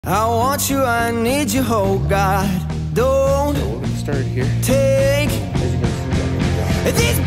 I want you, I need you, oh God. Don't So we're gonna start here. take As you can see, these